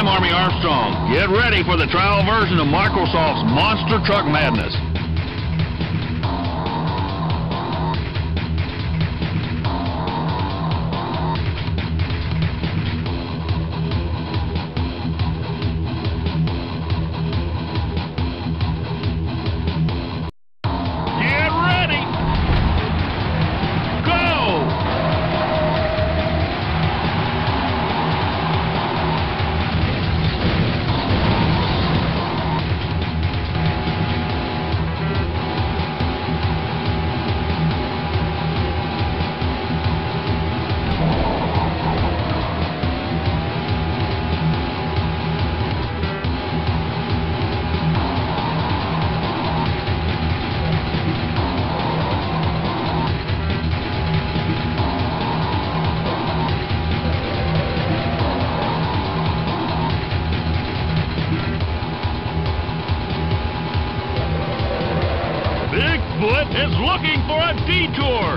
I'm Army Armstrong. Get ready for the trial version of Microsoft's Monster Truck Madness. Bigfoot is looking for a detour.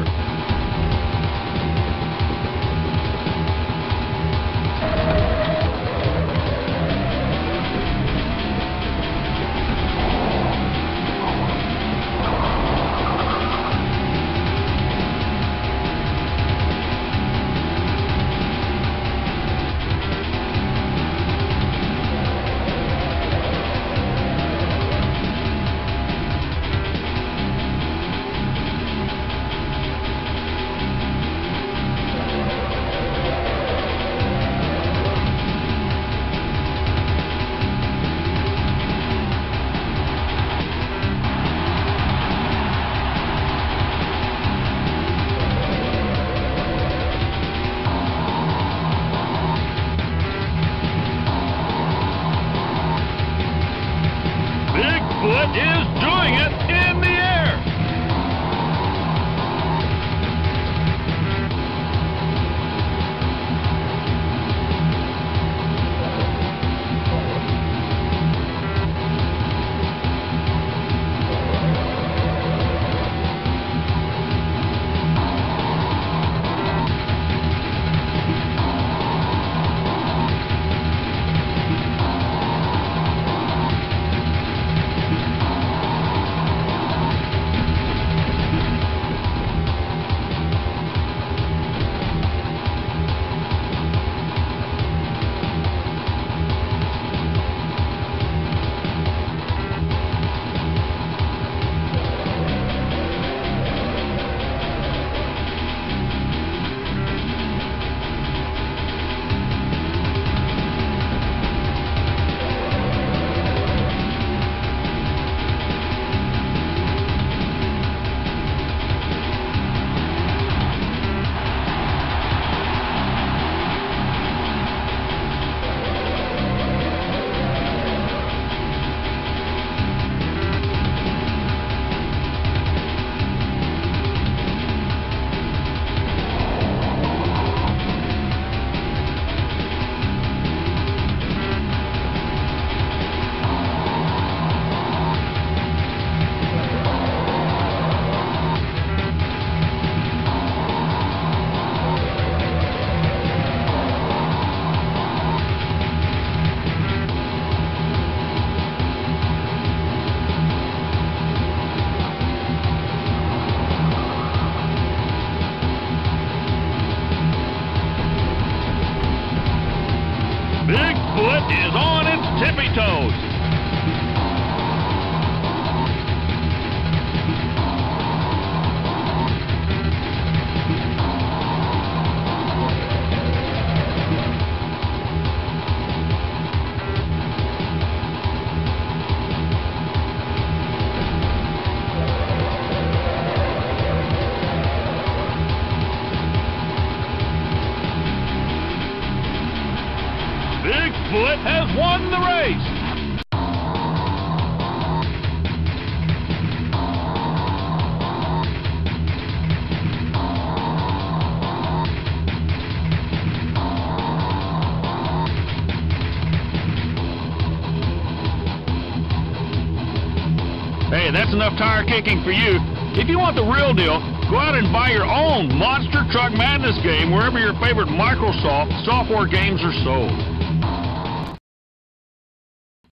Bigfoot is doing it in the air. Bigfoot is on its tippy toes. Bigfoot has won the race. Hey, that's enough tire kicking for you. If you want the real deal, go out and buy your own Monster Truck Madness game wherever your favorite Microsoft software games are sold.